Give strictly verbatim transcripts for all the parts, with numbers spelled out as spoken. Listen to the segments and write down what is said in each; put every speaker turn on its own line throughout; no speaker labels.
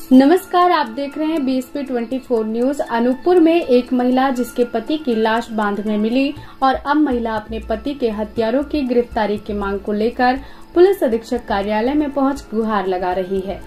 नमस्कार, आप देख रहे हैं बीएसपी चौबीस न्यूज। अनूपपुर में एक महिला जिसके पति की लाश बांध में मिली और अब महिला अपने पति के हत्यारों की गिरफ्तारी की मांग को लेकर पुलिस अधीक्षक कार्यालय में पहुंच गुहार लगा रही है।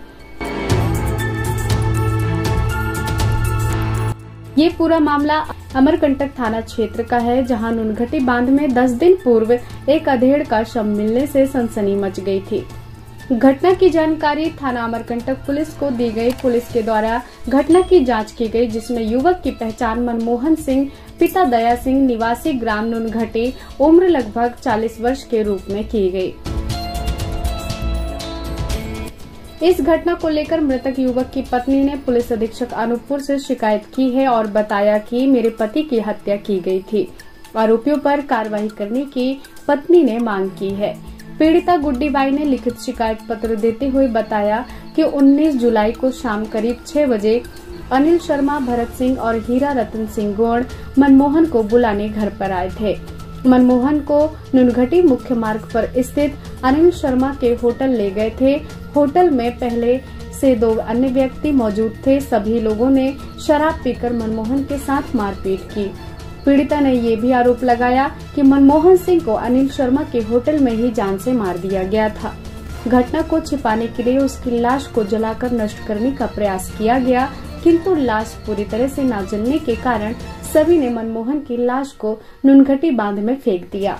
ये पूरा मामला अमरकंटक थाना क्षेत्र का है, जहां नुनघटी बांध में दस दिन पूर्व एक अधेड़ का शव मिलने से सनसनी मच गई थी। घटना की जानकारी थाना अमरकंटक पुलिस को दी गई। पुलिस के द्वारा घटना की जांच की गई, जिसमें युवक की पहचान मनमोहन सिंह, पिता दया सिंह, निवासी ग्राम नुनघटी, उम्र लगभग चालीस वर्ष के रूप में की गई। इस घटना को लेकर मृतक युवक की पत्नी ने पुलिस अधीक्षक अनूपपुर से शिकायत की है और बताया कि मेरे पति की हत्या की गई थी। आरोपियों पर कार्रवाई करने की पत्नी ने मांग की है। पीड़िता गुड्डी बाई ने लिखित शिकायत पत्र देते हुए बताया कि उन्नीस जुलाई को शाम करीब छह बजे अनिल शर्मा, भरत सिंह और हीरा रतन सिंह गौड़ मनमोहन को बुलाने घर पर आए थे। मनमोहन को नुनघटी मुख्य मार्ग पर स्थित अनिल शर्मा के होटल ले गए थे। होटल में पहले से दो अन्य व्यक्ति मौजूद थे। सभी लोगों ने शराब पीकर मनमोहन के साथ मारपीट की। पीड़िता ने ये भी आरोप लगाया कि मनमोहन सिंह को अनिल शर्मा के होटल में ही जान से मार दिया गया था। घटना को छिपाने के लिए उसकी लाश को जलाकर नष्ट करने का प्रयास किया गया, किंतु लाश पूरी तरह से न जलने के कारण सभी ने मनमोहन की लाश को नुनघटी बांध में फेंक दिया।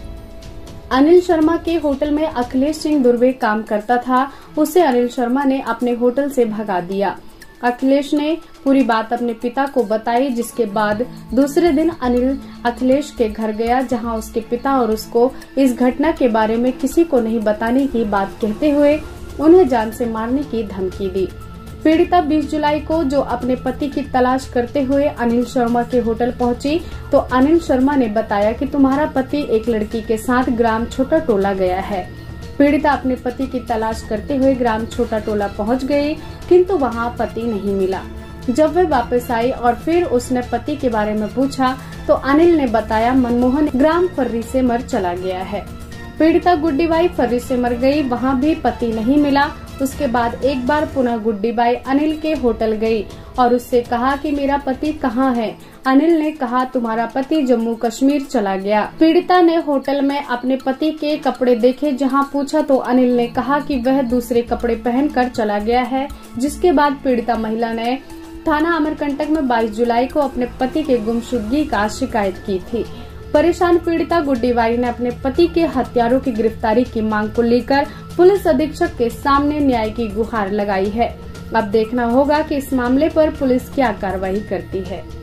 अनिल शर्मा के होटल में अखिलेश सिंह दुर्वे काम करता था। उसे अनिल शर्मा ने अपने होटल से भगा दिया। अखिलेश ने पूरी बात अपने पिता को बताई, जिसके बाद दूसरे दिन अनिल अखिलेश के घर गया, जहां उसके पिता और उसको इस घटना के बारे में किसी को नहीं बताने की बात कहते हुए उन्हें जान से मारने की धमकी दी। पीड़िता बीस जुलाई को जो अपने पति की तलाश करते हुए अनिल शर्मा के होटल पहुंची, तो अनिल शर्मा ने बताया कि तुम्हारा पति एक लड़की के साथ ग्राम छोटा टोला गया है। पीड़िता अपने पति की तलाश करते हुए ग्राम छोटा टोला पहुंच गई, किंतु वहां पति नहीं मिला। जब वह वापस आई और फिर उसने पति के बारे में पूछा, तो अनिल ने बताया मनमोहन ग्राम फर्री से मर चला गया है। पीड़िता गुड्डी बाई फर्री से मर गई, वहां भी पति नहीं मिला। उसके बाद एक बार पुनः गुड्डी बाई अनिल के होटल गई और उससे कहा कि मेरा पति कहाँ है। अनिल ने कहा तुम्हारा पति जम्मू कश्मीर चला गया। पीड़िता ने होटल में अपने पति के कपड़े देखे, जहां पूछा तो अनिल ने कहा कि वह दूसरे कपड़े पहनकर चला गया है। जिसके बाद पीड़िता महिला ने थाना अमरकंटक में बाईस जुलाई को अपने पति के गुमशुदगी का शिकायत की थी। परेशान पीड़िता गुड्डी बाई ने अपने पति के हत्यारों की गिरफ्तारी की मांग को लेकर पुलिस अधीक्षक के सामने न्याय की गुहार लगाई है। अब देखना होगा कि इस मामले पर पुलिस क्या कार्रवाई करती है।